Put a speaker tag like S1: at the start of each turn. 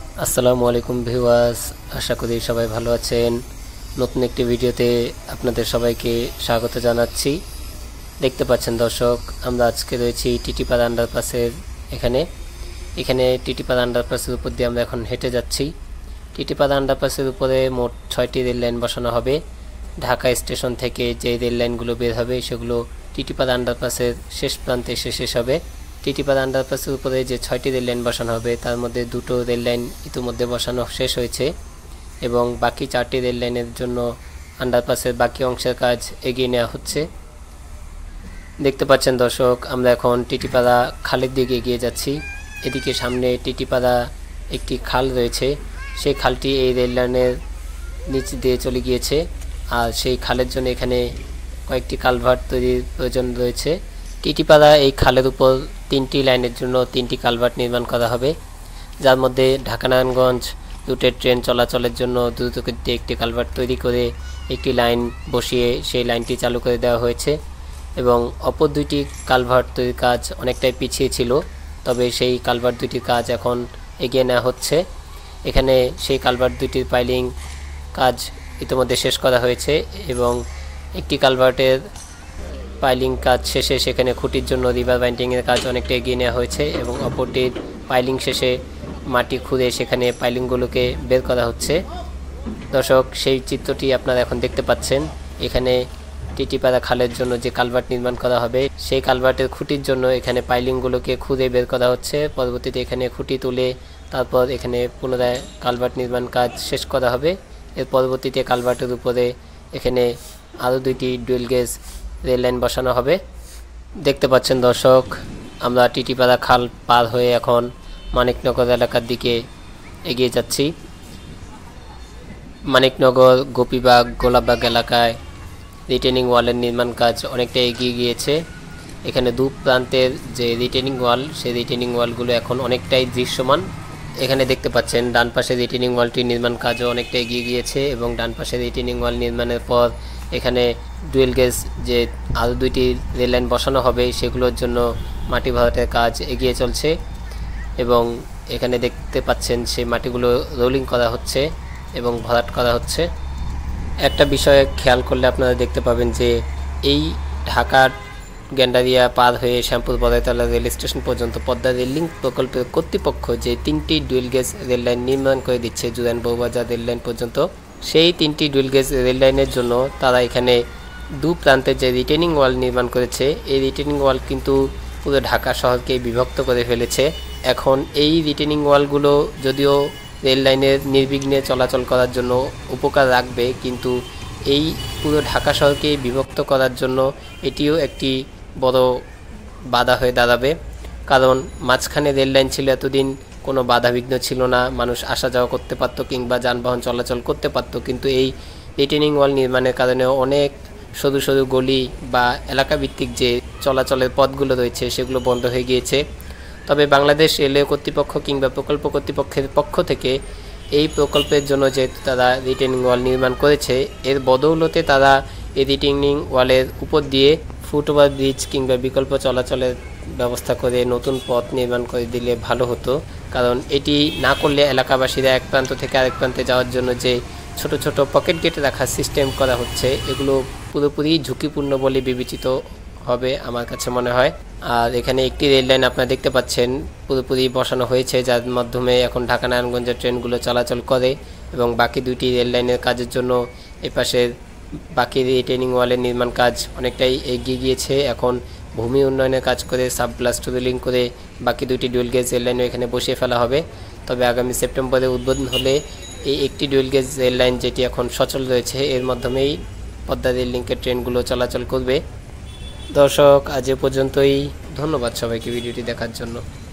S1: আসসালামু আলাইকুম ভিউয়ার্স, আশা করি সবাই ভালো আছেন। নতুন একটি ভিডিওতে আপনাদের সবাইকে স্বাগত জানাচ্ছি। দেখতে পাচ্ছেন দর্শক, আমরা আজকে রয়েছি টিটিপাড়া আন্ডারপাসের এখানে টিটিপাড়া আন্ডারপাসের উপর দিয়ে আমরা এখন হেঁটে যাচ্ছি। টিটিপাড়া আন্ডারপাসের উপরে মোট 6টি রেল লাইন বসানো হবে। ঢাকা স্টেশন থেকে যে রেল লাইনগুলো বের হবে সেগুলো টিটিপাড়া আন্ডারপাসের শেষ প্রান্তে এসে শেষ হবে। টিটিপাড়া আন্ডারপাসের উপরে যে 6টি রেল লাইন বসানো হবে তার মধ্যে 2টো রেল লাইন ইতিমধ্যে বসানো শেষ হয়েছে এবং বাকি 4টি রেল লাইনের জন্য আন্ডারপাসের বাকি অংশের কাজ এগিয়ে নেওয়া হচ্ছে। দেখতে পাচ্ছেন দর্শক, আমরা এখন টিটিপাড়া খালের দিকে এগিয়ে যাচ্ছি। এদিকে সামনে টিটিপাড়া একটি খাল রয়েছে, সেই খালটি এই রেল লাইনের নিচ দিয়ে চলে গিয়েছে, আর সেই খালের জন্য এখানে কয়েকটি কালভার্ট তৈরির প্রয়োজন রয়েছে। টিটিপাড়া এই খালের উপর 3টি লাইনের জন্য 3টি কালভার্ট নির্মাণ করা হবে, যার মধ্যে ঢাকা নারায়ণগঞ্জ রুটের ট্রেন চলাচলের জন্য দ্রুতগতিতে একটি কালভার্ট তৈরি করে একটি লাইন বসিয়ে সেই লাইনটি চালু করে দেওয়া হয়েছে এবং অপর 2টি কালভার্ট তৈরির কাজ অনেকটাই পিছিয়ে ছিল, তবে সেই কালভার্ট 2টির কাজ এখন এগিয়ে নেওয়া হচ্ছে। এখানে সেই কালভার্ট 2টির পাইলিং কাজ ইতিমধ্যে শেষ করা হয়েছে এবং একটি কালভার্টের পাইলিং কাজ শেষে সেখানে খুঁটির জন্য রিভার বাইন্ডিংয়ের কাজ অনেকটা এগিয়ে নেওয়া হয়েছে এবং অপরটির পাইলিং শেষে মাটি খুঁড়ে সেখানে পাইলিংগুলোকে বের করা হচ্ছে। দর্শক, সেই চিত্রটি আপনারা এখন দেখতে পাচ্ছেন। এখানে টিটিপাড়া খালের জন্য যে কালভার্ট নির্মাণ করা হবে সেই কালভার্টের খুঁটির জন্য এখানে পাইলিংগুলোকে খুঁড়ে বের করা হচ্ছে। পরবর্তীতে এখানে খুঁটি তুলে তারপর এখানে পুনরায় কালভার্ট নির্মাণ কাজ শেষ করা হবে। এর পরবর্তীতে কালভার্টের উপরে এখানে আরও 2টি ডুয়েল গেজ রেল লাইন বসানো হবে। দেখতে পাচ্ছেন দর্শক, আমরা টিটিপাড়া খাল পার হয়ে এখন মানিকনগর এলাকার দিকে এগিয়ে যাচ্ছি। মানিকনগর, গোপীবাগ, গোলাপবাগ এলাকায় রিটেনিং ওয়ালের নির্মাণ কাজ অনেকটা এগিয়ে গিয়েছে। এখানে দু প্রান্তের যে রিটেনিং ওয়াল, সেই রিটেনিং ওয়ালগুলো এখন অনেকটাই দৃশ্যমান। এখানে দেখতে পাচ্ছেন ডান পাশে রিটেনিং ওয়ালটির নির্মাণ কাজও অনেকটা এগিয়ে গিয়েছে এবং ডান পাশে রিটেনিং ওয়াল নির্মাণের পর এখানে ডুয়েল গেজ যে আরও 2টি রেল লাইন বসানো হবে সেগুলোর জন্য মাটি ভরাটের কাজ এগিয়ে চলছে এবং এখানে দেখতে পাচ্ছেন সেই মাটিগুলো রোলিং করা হচ্ছে এবং ভরাট করা হচ্ছে। একটা বিষয় খেয়াল করলে আপনারা দেখতে পাবেন যে এই ঢাকার গ্যান্ডারিয়া পার হয়ে শ্যামপুর বড়াইতলা রেল স্টেশন পর্যন্ত পদ্মা রেল লিঙ্ক প্রকল্পের কর্তৃপক্ষ যে 3টি ডুয়েল গেজ রেল লাইন নির্মাণ করে দিচ্ছে জুরাইন বউবাজার রেল লাইন পর্যন্ত, সেই 3টি ডুয়েল গেজ রেল লাইনের জন্য তারা এখানে দু প্রান্তে যে রিটেনিং ওয়াল নির্মাণ করেছে এই রিটেনিং ওয়াল কিন্তু পুরো ঢাকা শহরকে বিভক্ত করে ফেলেছে। এখন এই রিটেনিং ওয়ালগুলো যদিও রেল লাইনের নির্বিঘ্নে চলাচল করার জন্য উপকার রাখবে, কিন্তু এই পুরো ঢাকা শহরকে বিভক্ত করার জন্য এটিও একটি বড় বাধা হয়ে দাঁড়াবে। কারণ মাঝখানে রেল লাইন ছিল, এতদিন কোনো বাধাবিঘ্ন ছিল না, মানুষ আসা যাওয়া করতে পারত কিংবা যানবাহন চলাচল করতে পারত, কিন্তু এই রিটেনিং ওয়াল নির্মাণের কারণে অনেক সরু সরু গলি বা এলাকাভিত্তিক যে চলাচলের পথগুলো রয়েছে সেগুলো বন্ধ হয়ে গিয়েছে। তবে বাংলাদেশ রেলওয়ে কর্তৃপক্ষ কিংবা প্রকল্প কর্তৃপক্ষের পক্ষ থেকে এই প্রকল্পের জন্য যেহেতু তারা রিটেনিং ওয়াল নির্মাণ করেছে, এর বদৌলতে তারা এই রিটেনিং ওয়ালের উপর দিয়ে ফুটওভার ব্রিজ কিংবা বিকল্প চলাচলের ব্যবস্থা করে নতুন পথ নির্মাণ করে দিলে ভালো হতো। কারণ এটি না করলে এলাকাবাসীরা এক প্রান্ত থেকে আরেক প্রান্তে যাওয়ার জন্য যে ছোট ছোট পকেট গেট রাখার সিস্টেম করা হচ্ছে এগুলো পুরোপুরি ঝুঁকিপূর্ণ বলে বিবেচিত হবে আমার কাছে মনে হয়। আর এখানে একটি রেল লাইন আপনারা দেখতে পাচ্ছেন পুরোপুরি বসানো হয়েছে, যার মাধ্যমে এখন ঢাকা নারায়ণগঞ্জের ট্রেনগুলো চলাচল করে এবং বাকি 2টি রেল লাইনের কাজের জন্য এপাশের বাকি রিটেনিং ওয়ালের নির্মাণ কাজ অনেকটাই এগিয়ে গিয়েছে। এখন ভূমি উন্নয়নের কাজ করে সাবব্লাস্ট রোলিং করে বাকি 2টি ডুয়েল গেজ রেল লাইনও এখানে বসিয়ে ফেলা হবে। তবে আগামী সেপ্টেম্বরে উদ্বোধন হলে এই একটি ডুয়েল গেজ রেল লাইন যেটি এখন সচল রয়েছে এর মাধ্যমেই পদ্মা রেল লিঙ্কের ট্রেনগুলো চলাচল করবে। দর্শক, আজ এ পর্যন্তই। ধন্যবাদ সবাইকে ভিডিওটি দেখার জন্য।